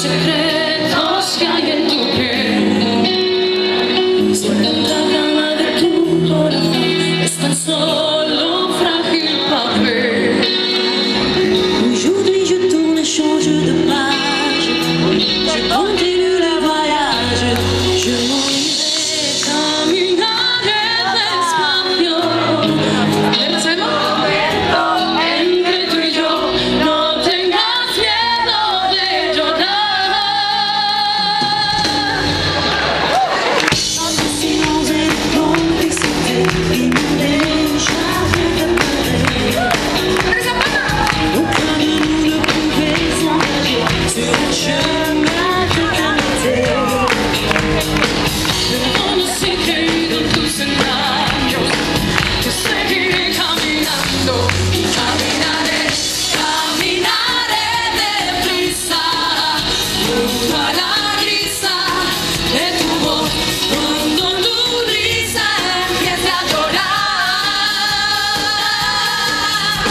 secretos que hay en tu piel. Si el pentagrama de tu corazón es tan solo frágil papel. Aujourd'hui je tourne et change de page. Je continue le voyage. Je morirai caminare despacio. Entre tú y yo, no tengas miedo de llorar. Silence et complicité, inondés, jamais de parler. Aucun de nous ne pouvait s'engager sur le chemin de l'amitié. Hemos creído en tus engaños, te seguiré caminando y caminaré, caminaré deprisa, junto a la brisa de tu voz, cuando tu risa empiece a llorar.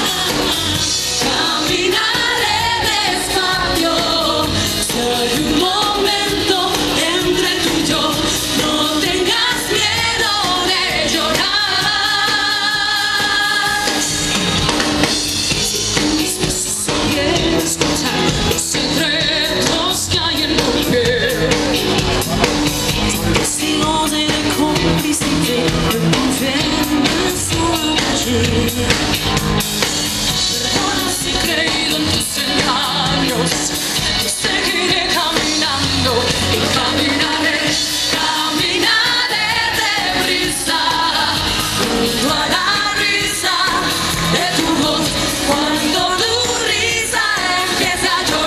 Caminaré despacio, si hay un momento entre tú y yo, no tengas miedo de llorar. Si quieres escuchar los secretos que hay en tu piel, le silence et la complicité ne pouvaient me s'engager. Hemos creído en tus engaños, te seguiré caminando y caminaré, caminaré deprisa, junto a la risa de tu voz, cuando tu risa empiece a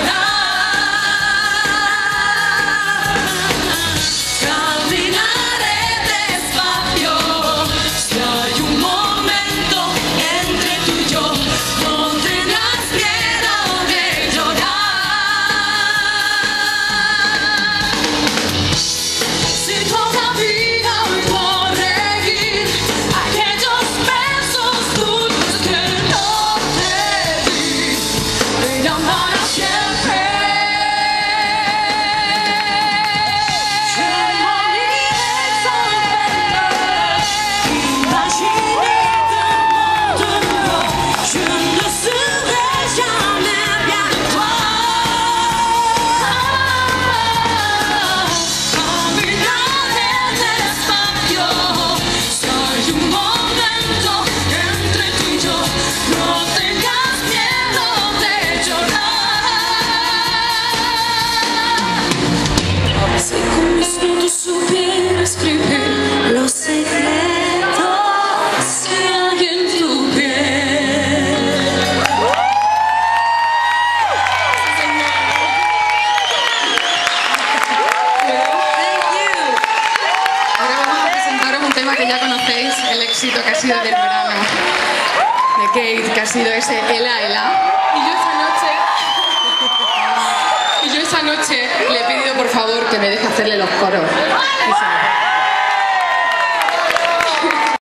llorar. Caminaré despacio, si hay un momento entre tú y yo, no tengas miedo de llorar. Si todavía hoy corregir aquellos besos dulces que no te di, me llamará siempre. Je morirai sans peine, imaginer d'un monde nouveau. Je ne serai jamais bien de toi. Caminaré despacio, si hay un momento entre tú y yo, no tengas miedo de llorar. Si con mis notas supiera escribir los secretos que hay en tu piel. Ahora vamos a presentaros un tema que ya conocéis, el éxito que ha sido del verano de Kate, que ha sido ese Ela Ela. Y yo esa noche le he pedido por favor que me deje hacerle los coros. Y se me